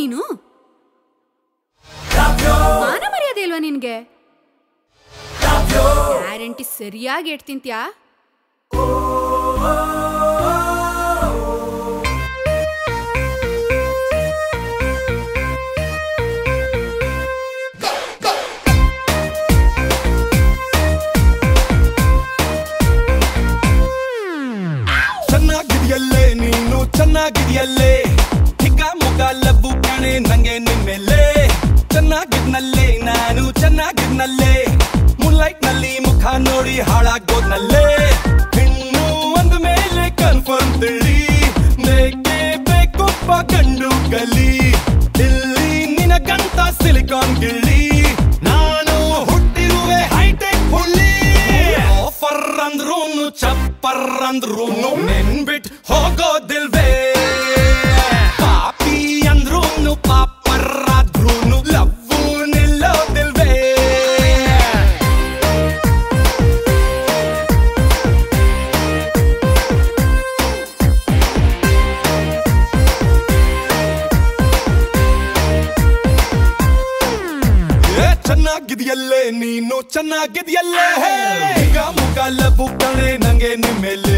ನೀನು? ಮಾನ ಮರ್ಯಾದೆ ಇಲ್ವಾ ನಿನ್ಗೆ? ಗ್ಯಾರಂಟಿ ಸರಿಯಾಗಿ ಎಟ್ ತಿಂತ್ಯಾ? ಚೆನ್ನಾಗಿದೆಯಲ್ಲೇ ನೀನು, ಚೆನ್ನಾಗಿದೆಯಲ್ಲೇ ಹಿಗ್ಗ ಮುಗ ಲಬ್ಬು ಕಾಣೆ ನಂಗೆ ನಿಮ್ಮೆಲ್ಲೇ. ಚೆನ್ನಾಗಿದ್ನಲ್ಲೇ ನಾನು, ಚೆನ್ನಾಗಿದ್ನಲ್ಲೇ ಮುನ್ಲೈಟ್ ನಲ್ಲಿ ಮುಖ ನೋಡಿ ಹಾಳಾಗೋದ್ನಲ್ಲೇ. ಇನ್ನು ಒಂದ್ ಮೇಲೆ ಕನ್ಫರ್ಮ್ ತಿಳಿ, ಬೇಕೇ ಬೇಕೊಬ್ಬ ಗಂಡು ಗಲಿ. ಇಲ್ಲಿ ನಿನಗಂತ ಸಿಲಿಕಾನ್ ಗಿಳಿ, ನಾನು ಹುಟ್ಟಿರುವೆ ಹೈಟೆಕ್ ಹುಳ್ಳಿ. ಆಫರ್ ಅಂದ್ರೂನು ಚಪ್ಪರ್ ಅಂದ್ರೂನು ನೆನ್ಬಿಟ್ ಹೋಗೋದಿಲ್ವೇ. ಪಾಪಿ ಅಂದ್ರೂನು ಪಾಪರ್ರಾದ್ರೂನು ಲವ್ವು ನಿಲ್ಲೋದಿಲ್ವೇ. ಚೆನ್ನಾಗಿದೆಯಲ್ಲೇ ನೀನು, ಚೆನ್ನಾಗಿದೆಯಲ್ಲೇ ಈಗ ಮುಖ ಲಬ್ಬು ಕಣೆ ನಂಗೆ ನಿಮ್ಮೆಲ್ಲೇ.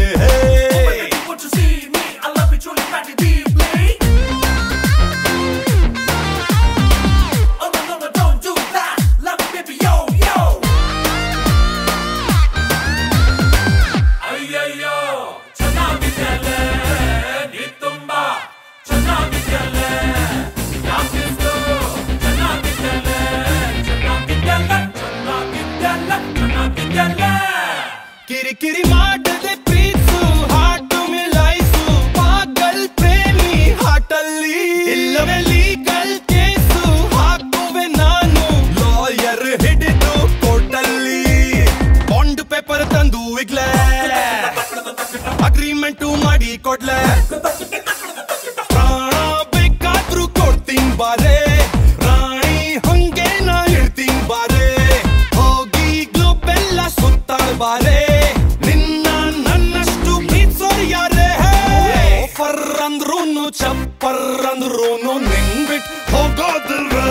ಕಿರಿಕಿರಿ ಮಾಡದೆ ಪ್ರೀತ್ಸು, ಹಾಟು ಮಿಲಾಯಿಸು, ಪಾಗಲ್ ಪ್ರೇಮಿ ಹಾಟಲ್ಲಿ. ಇಲ್ಲವೇ ಲೀಗಲ್ ಕೇಸು ಹಾಕುವೆ ನಾನು, ಲಾಯರ್ ಹಿಡಿದು ಕೋರ್ಟಲ್ಲಿ. ಬಾಂಡ್ ಪೇಪರ್ ತಂದು ಇಗ್ಲೆ, ಅಗ್ರಿಮೆಂಟು ಮಾಡಿ ಕೊಡ್ಲೆ. ಪ್ರಾಣ ಬೇಕಾದ್ರೂ ಕೊಡ್ತೀನಿ ಬಾರೆ, ರಾಣಿ ಹಂಗೆ ನಾ ಇಡ್ತೀನಿ ಬಾರೆ. ಹೋಗಿ ಗ್ಲೋಬೆಲ್ಲ ಸುತ್ತಾಳ್ ಬಾರೆ, ನಿನ್ನ ನನ್ನಷ್ಟು ಪ್ರೀತ್ಸೋರ್ ಯಾರೇ. ಆಫರ್ ಅಂದ್ರೂನು ಚಪ್ಪರ್ ಅಂದ್ರೂನು ನೆನ್ಬಿಟ್ ಹೋಗೋದಿಲ್ವೇ.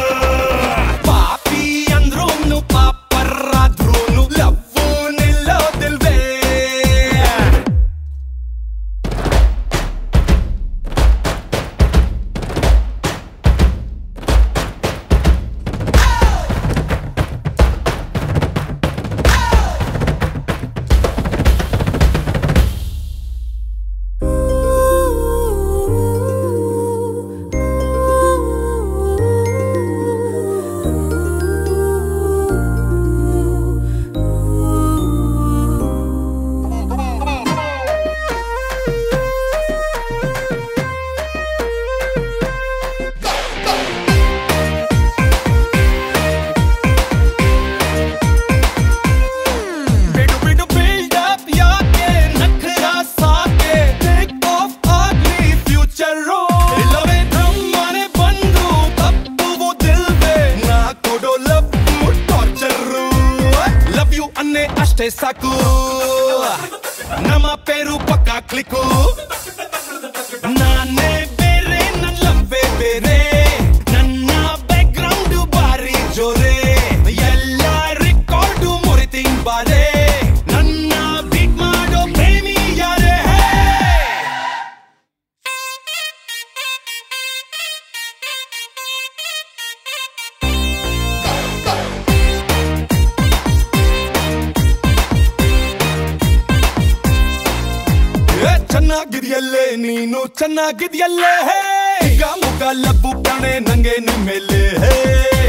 ಪಾಪಿ ಅಂದ್ರೂನು ಪಾಪರ್ರಾದ್ರೂನು ಲವ್ವು ನಿಲ್ಲೋದಿಲ್ವೇ. ಅಷ್ಟೇ ಸಾಕು, ನಮ್ಮ ಪೇರು ಪಕ್ಕ ಕ್ಲಿಕ್ಕು. ನಾನೇ ಬೇರೆ, ನನ್ನ ಲವ್ವೇ ಬೇರೆ, ನನ್ನ ಬ್ಯಾಕ್ ಗ್ರೌಂಡ್ ಬಾರಿ ಜೋರೆ. ಎಲ್ಲ ರೆಕಾರ್ಡು ಮುರಿತೀನಿ ಬಾರೆ, ನನ್ನ ಬೀಟ್ ಮಾಡೋ ಪ್ರೇಮಿ ಯಾರೇ. ಚೆನ್ನಾಗಿದೆಯಲ್ಲೇ ನೀನು, ಚೆನ್ನಾಗಿದೆಯಲ್ಲೇ ಈಗ ಮುಖ ಲಬ್ಬು ಕಣೆ ನಂಗೆ ನಿಮ್ಮೆಲ್ಲೇ.